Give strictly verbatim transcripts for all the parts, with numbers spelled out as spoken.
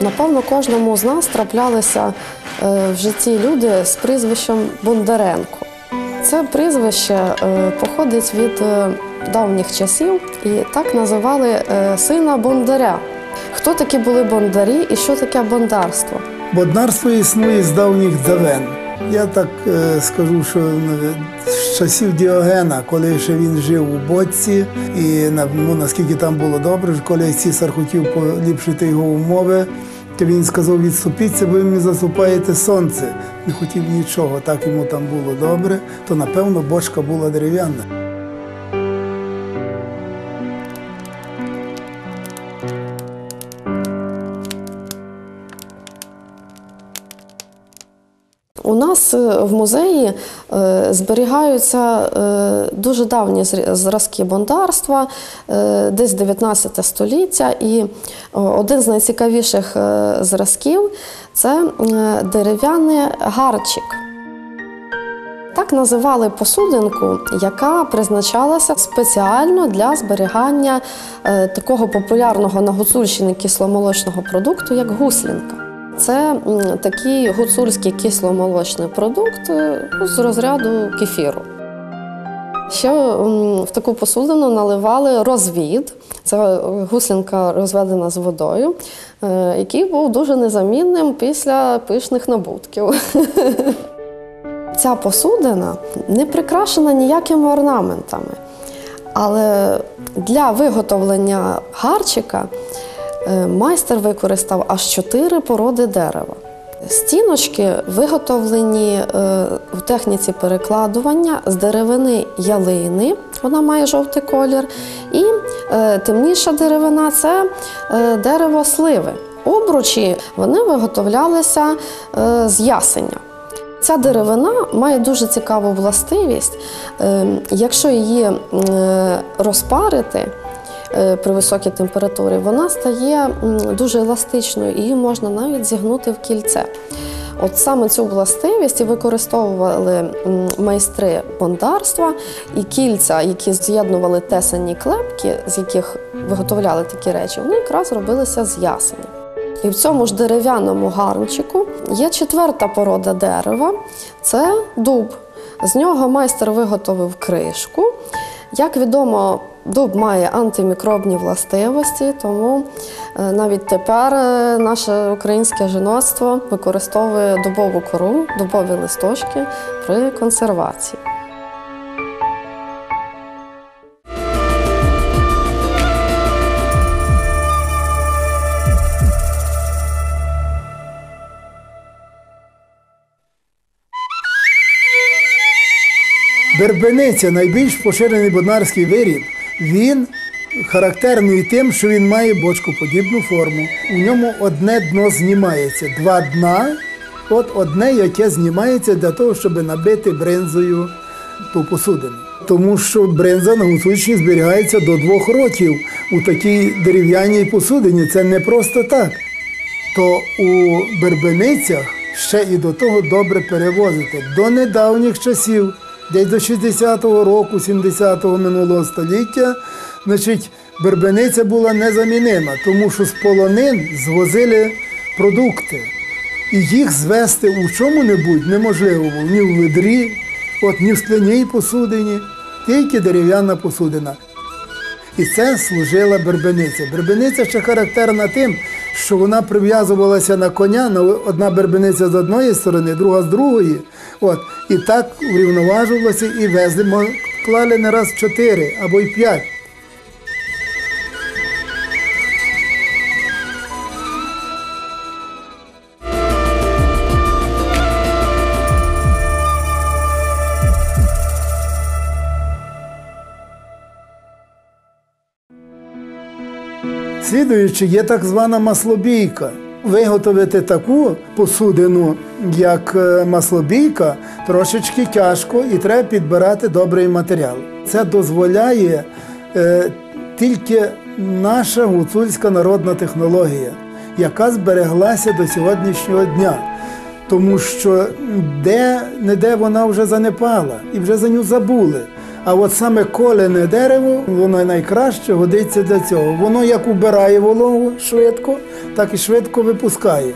Напевно, кожному з нас траплялися в житті люди з прізвищем Бондаренко. Це прізвище походить від давніх часів і так називали сина бондаря. Хто такі були бондарі і що таке бондарство? Бондарство існує з давніх давен. Я так е, скажу, що з часів Діогена, коли ще він жив у Бодці, і ну, наскільки там було добре, коли цісар хотів поліпшити його умови, то він сказав: відступіться, бо ви мені заступаєте сонце. Не хотів нічого, так йому там було добре, то напевно бочка була дерев'яна. У нас в музеї зберігаються дуже давні зразки бондарства, десь дев'ятнадцяте століття, і один з найцікавіших зразків – це дерев'яний гарчик. Так називали посудинку, яка призначалася спеціально для зберігання такого популярного на Гуцульщині кисломолочного продукту, як гуслінка. Це такий гуцульський кисломолочний продукт з розряду кефіру. Ще в таку посудину наливали розвід, це гуслінка розведена з водою, який був дуже незамінним після пишних набутків. Ця посудина не прикрашена ніякими орнаментами, але для виготовлення гарчика майстер використав аж чотири породи дерева. Стіночки виготовлені в техніці перекладування з деревини ялини, вона має жовтий колір, і темніша деревина – це дерево сливи. Обручі вони виготовлялися з ясеня. Ця деревина має дуже цікаву властивість. Якщо її розпарити при високій температурі, вона стає дуже еластичною, і її можна навіть зігнути в кільце. От саме цю властивість і використовували майстри бондарства, і кільця, які з'єднували тесані клепки, з яких виготовляли такі речі, вони якраз робилися з ясеня. І в цьому ж дерев'яному гарнчику є четверта порода дерева – це дуб. З нього майстер виготовив кришку. Як відомо, дуб має антимікробні властивості, тому навіть тепер наше українське жіноцтво використовує дубову кору, дубові листочки при консервації. Бербениця – найбільш поширений боднарський виріб. Він характерний тим, що він має бочкоподібну форму. У ньому одне дно знімається, два дна, от одне, яке знімається для того, щоб набити бринзою ту посудину. Тому що бринза на Гуцульщині зберігається до двох років у такій дерев'яній посудині. Це не просто так. То у Бербеницях ще і до того добре перевозити. До недавніх часів, десь до шістдесятого року, сімдесятого минулого століття, значить, Бербениця була незамінима, тому що з полонин звозили продукти. І їх звести у чому-небудь неможливо було, ні в ведрі, от, ні в скляній посудині, тільки дерев'яна посудина. І це служила бербениця. Бербениця ще характерна тим, що вона прив'язувалася на коня, одна бербениця з одної сторони, друга з другої. От, і так врівноважувалося і везли, клали не раз чотири або й п'ять. Слідуючи, є так звана маслобійка. Виготовити таку посудину, як маслобійка, трошечки тяжко і треба підбирати добрий матеріал. Це дозволяє е, тільки наша гуцульська народна технологія, яка збереглася до сьогоднішнього дня. Тому що де-не-де вона вже занепала і вже за нього забули. А от саме колене дерево, воно найкраще годиться для цього. Воно як убирає вологу швидко, так і швидко випускає.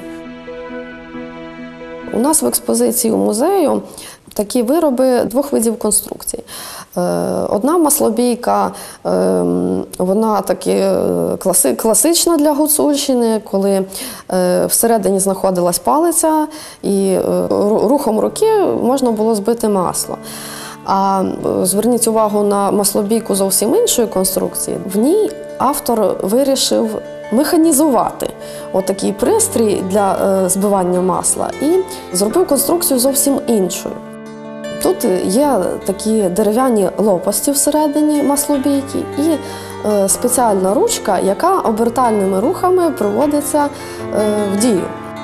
У нас в експозиції у музею такі вироби двох видів конструкцій. Одна маслобійка, вона таки класична для Гуцульщини, коли всередині знаходилась палиця і рухом руки можна було збити масло. А зверніть увагу на маслобійку зовсім іншої конструкції. В ній автор вирішив механізувати отакий пристрій для збивання масла і зробив конструкцію зовсім іншою. Тут є такі дерев'яні лопасті всередині маслобійки і спеціальна ручка, яка обертальними рухами приводиться в дію.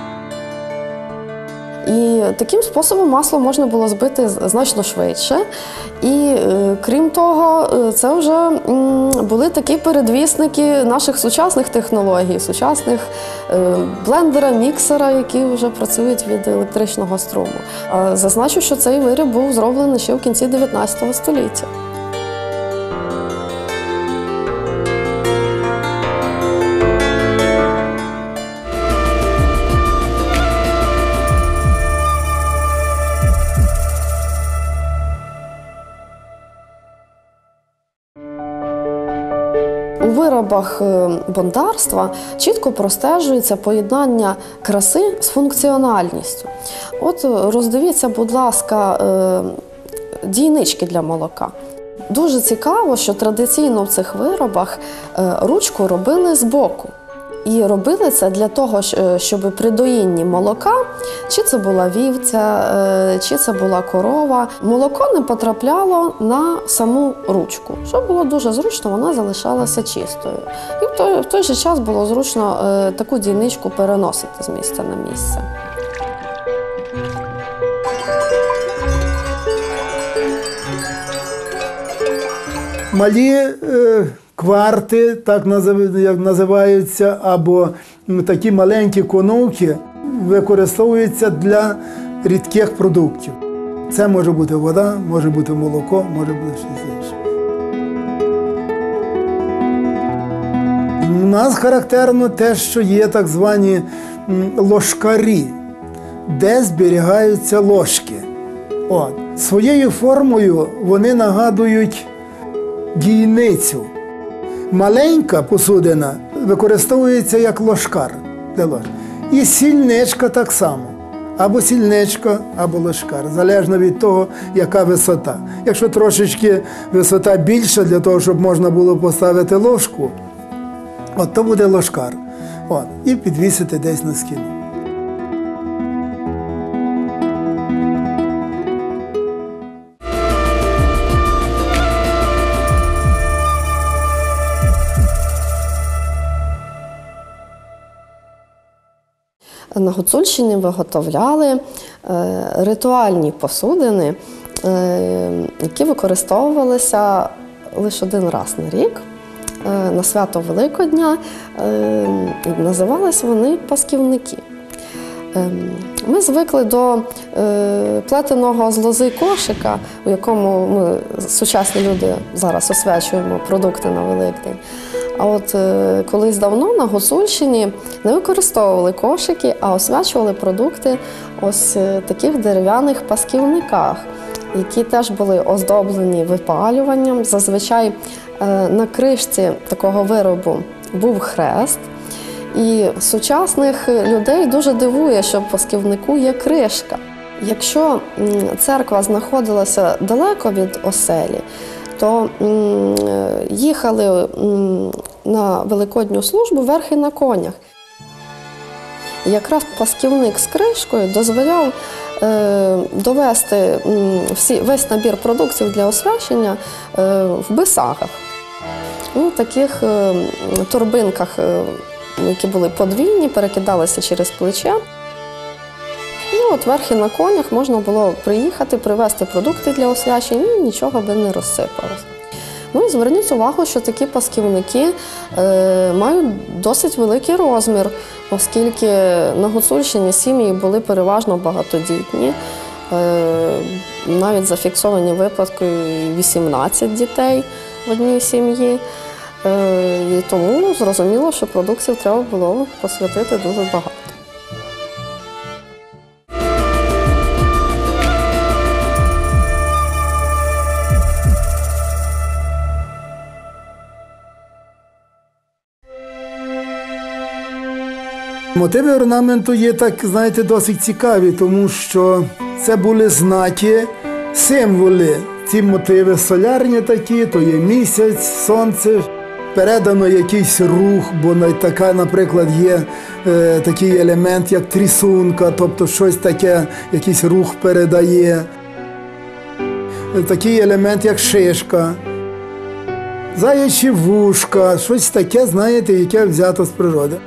І таким способом масло можна було збити значно швидше. І крім того, це вже були такі передвісники наших сучасних технологій, сучасних блендера, міксера, які вже працюють від електричного струму. Зазначу, що цей виріб був зроблений ще в кінці дев'ятнадцятого століття. У виробах бондарства чітко простежується поєднання краси з функціональністю. От роздивіться, будь ласка, дійнички для молока. Дуже цікаво, що традиційно в цих виробах ручку робили збоку. І робили це для того, щоб при доїнні молока, чи це була вівця, чи це була корова, молоко не потрапляло на саму ручку. Щоб було дуже зручно, вона залишалася чистою. І в той, в той же час було зручно таку дійничку переносити з місця на місце. Малі е, кварти, так називаються, або такі маленькі коновки використовуються для рідких продуктів. Це може бути вода, може бути молоко, може бути щось інше. У нас характерно те, що є так звані ложкарі, де зберігаються ложки. От. Своєю формою вони нагадують дійницю. Маленька посудина використовується як ложкар. І сільничка так само. Або сільничка, або ложкар. Залежно від того, яка висота. Якщо трошечки висота більша, для того, щоб можна було поставити ложку, от то буде ложкар. От. І підвісити десь на стіну. На Гуцульщині виготовляли ритуальні посудини, які використовувалися лише один раз на рік, на свято Великодня. Називались вони пасківники. Ми звикли до плетеного з лози кошика, у якому ми, сучасні люди, зараз освячуємо продукти на Великдень. А от колись давно на Гуцульщині не використовували кошики, а освячували продукти ось таких дерев'яних пасківниках, які теж були оздоблені випалюванням. Зазвичай на кришці такого виробу був хрест. І сучасних людей дуже дивує, що в пасківнику є кришка. Якщо церква знаходилася далеко від оселі, то їхали на великодню службу верхи на конях. І якраз пасківник з кришкою дозволяв довести всі, весь набір продуктів для освячення в бисагах. У таких торбинках, які були подвійні, перекидалися через плече. І от верхи на конях можна було приїхати, привезти продукти для освячення, і нічого би не розсипалося. Ну і зверніть увагу, що такі пасківники е, мають досить великий розмір, оскільки на Гуцульщині сім'ї були переважно багатодітні. Е, Навіть зафіксовані випадки вісімнадцять дітей в одній сім'ї. Е, І тому ну, зрозуміло, що продуктів треба було посвятити дуже багато. Мотиви орнаменту є, так, знаєте, досить цікаві, тому що це були знаки, символи. Ці мотиви солярні такі, то є місяць, сонце. Передано якийсь рух, бо така, наприклад, є е, такий елемент, як трісунка, тобто щось таке, якийсь рух передає. Такий елемент, як шишка, заячі вушка, щось таке, знаєте, яке взято з природи.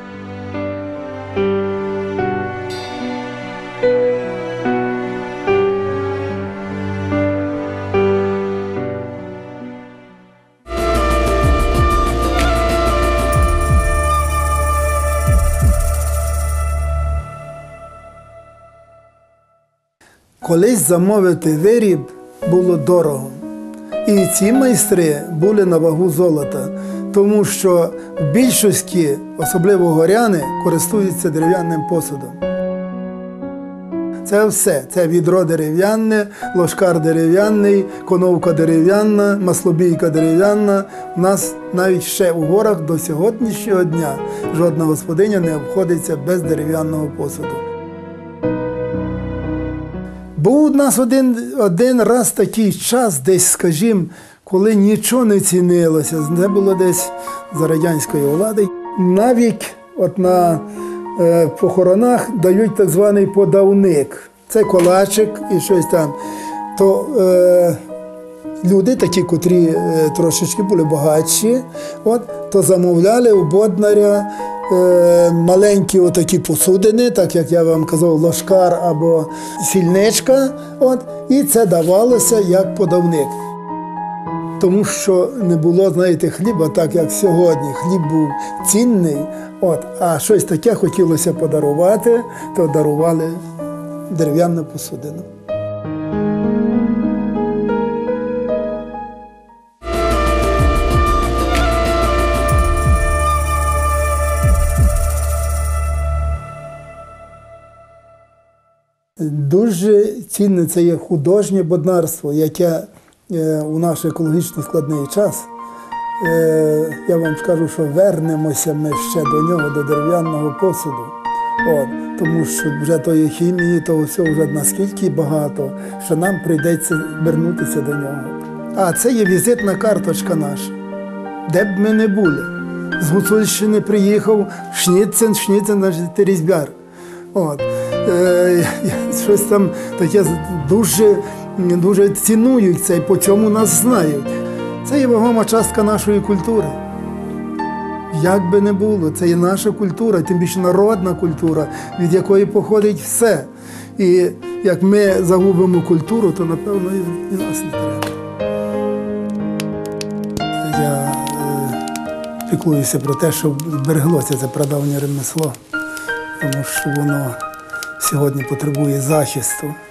Колись замовити виріб було дорого. І ці майстри були на вагу золота, тому що в більшості, особливо горяни, користуються дерев'яним посудом. Це все. Це відро дерев'яне, ложкар дерев'яний, коновка дерев'яна, маслобійка дерев'яна. У нас навіть ще у горах до сьогоднішнього дня жодна господиня не обходиться без дерев'яного посуду. Був у нас один, один раз такий час, десь, скажімо, коли нічого не цінилося. Це було десь за радянської влади. Навіть от на е, похоронах дають так званий подавник. Це колачик і щось там. То е, люди такі, котрі е, трошечки були багатші, от, то замовляли у боднаря е, маленькі отакі посудини, так як я вам казав, ложкар або сільничка, от, і це давалося як подавник. Тому що не було, знаєте, хліба, так як сьогодні. Хліб був цінний, от, а щось таке хотілося подарувати, то дарували дерев'яну посудину. Дуже цінне це є художнє боднарство, яке е, у наш екологічно складний час, е, я вам скажу, що вернемося ми ще до нього, до дерев'яного посуду. От, тому що вже тої хімії, того всього вже наскільки багато, що нам прийдеться вернутися до нього. А це є візитна карточка наша, де б ми не були. З Гуцульщини приїхав Шніцен, Шніцен наш різьбяр. От. Е, щось там таке дуже, дуже цінують це і по цьому нас знають. Це є вагома частка нашої культури. Як би не було, це є наша культура, тим більше народна культура, від якої походить все. І як ми загубимо культуру, то, напевно, і нас не треба. Я е, піклуюся про те, щоб збереглося це прадавнє ремесло, тому що воно сьогодні потребує захисту.